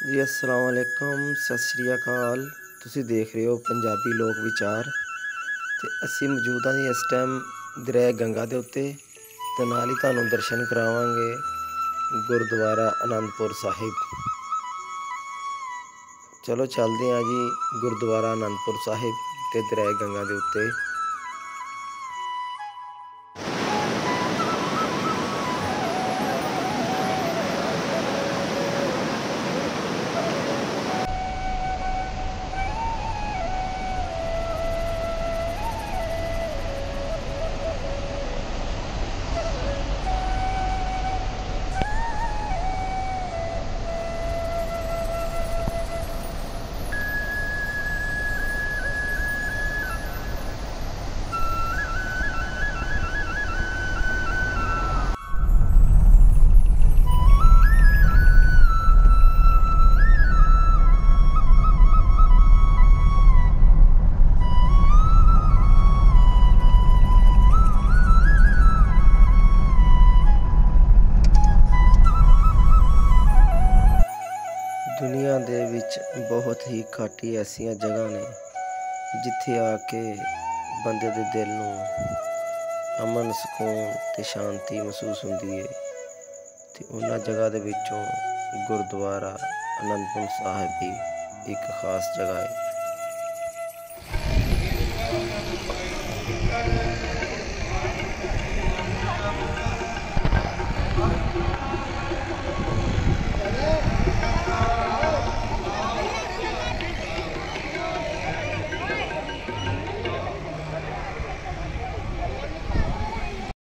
जी अस्सलाम वालेकुम सत श्री अकाल। ਤੁਸੀਂ ਦੇਖ ਰਹੇ ਹੋ ਪੰਜਾਬੀ ਲੋਕ ਵਿਚਾਰ ਤੇ ਅਸੀਂ ਮੌਜੂਦ ਹਾਂ ਜੀ ਇਸ ਟਾਈਮ ਦਰਿਆ ਗੰਗਾ ਦੇ ਉੱਤੇ ਤੇ ਨਾਲ ਹੀ ਤੁਹਾਨੂੰ ਦਰਸ਼ਨ ਕਰਾਵਾਂਗੇ ਗੁਰਦੁਆਰਾ ਆਨੰਦਪੁਰ ਸਾਹਿਬ। ਚਲੋ ਚੱਲਦੇ ਹਾਂ ਜੀ ਗੁਰਦੁਆਰਾ ਆਨੰਦਪੁਰ ਸਾਹਿਬ ਤੇ ਦਰਿਆ ਗੰਗਾ ਦੇ ਉੱਤੇ। ਦੁਨੀਆ ਦੇ ਵਿੱਚ ਬਹੁਤ ਹੀ ਘੱਟ ਹੀ ਐਸੀਆਂ ਜਗ੍ਹਾ ਨੇ ਜਿੱਥੇ ਆ ਕੇ ਬੰਦੇ ਦੇ ਦਿਲ ਨੂੰ ਅਮਨ ਸਕੂਨ ਅਤੇ ਸ਼ਾਂਤੀ ਮਹਿਸੂਸ ਹੁੰਦੀ ਹੈ ਅਤੇ ਉਹਨਾਂ ਜਗ੍ਹਾ ਦੇ ਵਿੱਚੋਂ ਗੁਰਦੁਆਰਾ ਆਨੰਦਪੁਰ ਸਾਹਿਬ ਵੀ ਇੱਕ ਖਾਸ ਜਗ੍ਹਾ ਹੈ।